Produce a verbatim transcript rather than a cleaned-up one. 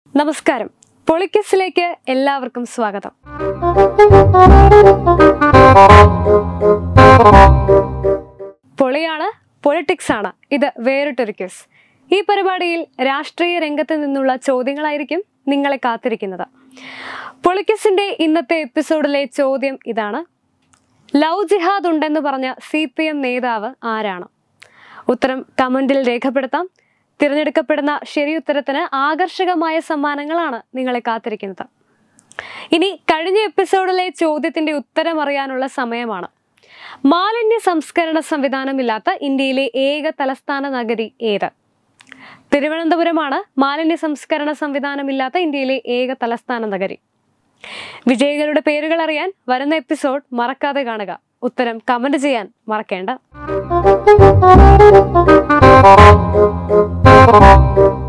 നമസ്കാരം. പൊളിക്കസിലേക്ക് എല്ലാവർക്കും സ്വാഗതം. പൊളിയാണ്, പൊളിറ്റിക്സ് ആണ്. ഇത് വേറിട്ടൊരു ക്വിസ്. ഈ പരിപാടിയിൽ രാഷ്ട്രീയ രംഗത്ത് നിന്നുള്ള ചോദ്യങ്ങളായിരിക്കും നിങ്ങളെ കാത്തിരിക്കുന്നത്. പൊളിക്കസിന്റെ ഇന്നത്തെ എപ്പിസോഡിലെ ചോദ്യം ഇതാണ്: ലവ് ജിഹാദ് ഉണ്ടെന്ന് പറഞ്ഞ സി പി എം നേതാവ് ആരാണ്? ഉത്തരം കമന്റിൽ രേഖപ്പെടുത്താം. തിരഞ്ഞെടുക്കപ്പെടുന്ന ശരിയുത്തരത്തിന് ആകർഷകമായ സമ്മാനങ്ങളാണ് നിങ്ങളെ കാത്തിരിക്കുന്നത്. ഇനി കഴിഞ്ഞ എപ്പിസോഡിലെ ചോദ്യത്തിന്റെ ഉത്തരം അറിയാനുള്ള സമയമാണ്. മാലിന്യ സംസ്കരണ സംവിധാനമില്ലാത്ത ഇന്ത്യയിലെ ഏക തലസ്ഥാന നഗരി ഏത്? തിരുവനന്തപുരമാണ് മാലിന്യ സംസ്കരണ സംവിധാനമില്ലാത്ത ഇന്ത്യയിലെ ഏക തലസ്ഥാന നഗരി. വിജയികളുടെ പേരുകൾ അറിയാൻ വരുന്ന എപ്പിസോഡ് മറക്കാതെ കാണുക. ഉത്തരം കമന്റ് ചെയ്യാൻ മറക്കേണ്ട.